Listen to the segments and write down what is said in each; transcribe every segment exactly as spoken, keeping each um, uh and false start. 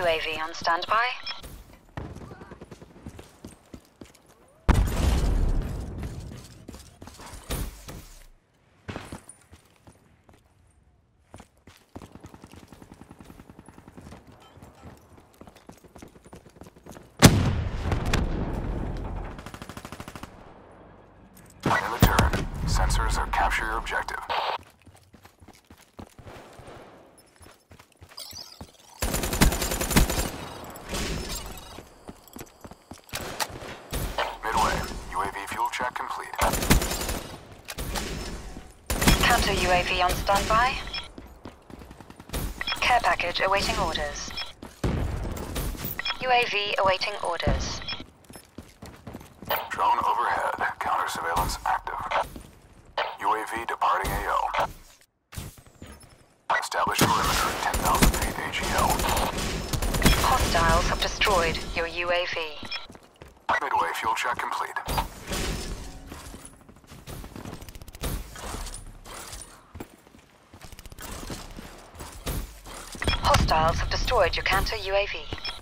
U A V on standby. In the turn, sensors are capture your objective. Midway, U A V fuel check complete. Counter U A V on standby. Care package awaiting orders. U A V awaiting orders. Drone overhead, counter surveillance active. U A V departing A O. Establish perimeter at ten thousand feet A G L. Hostiles have destroyed your U A V. Midway fuel check complete. Hostiles have destroyed your counter U A V.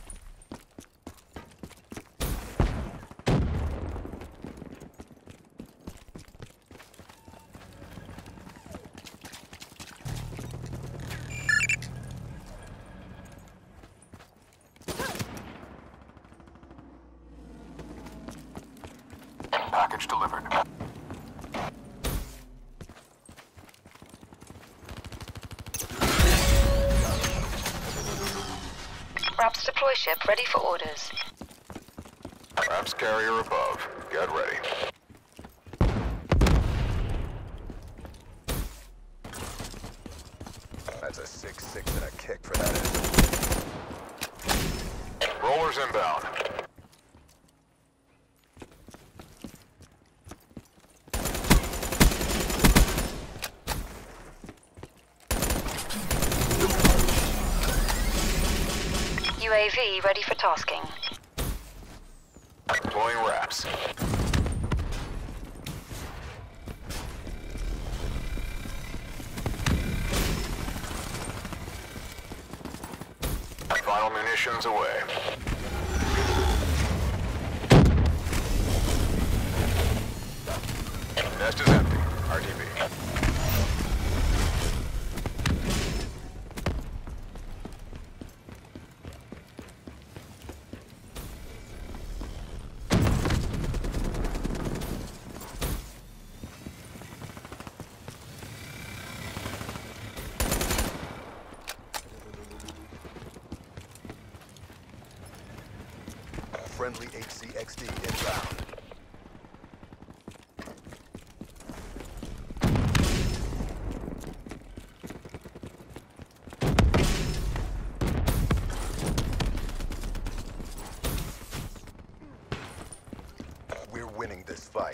Package delivered. RAPS deploy ship ready for orders. RAPS carrier above. Get ready. That's a six six and a kick for that engine. Rollers inbound. U A V ready for tasking. Deploying RAPS. Final munitions away. Nest is empty. R T B. Friendly H C X D inbound. We're winning this fight.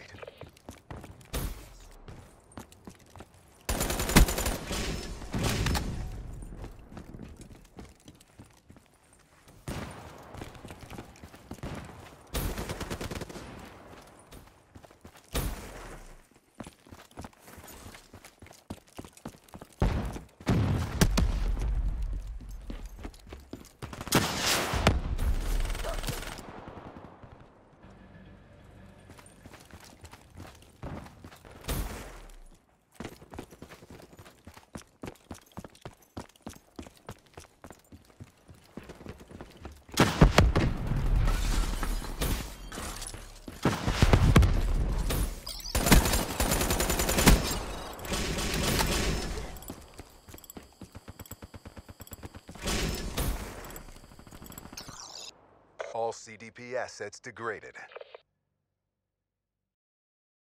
All C D P assets degraded.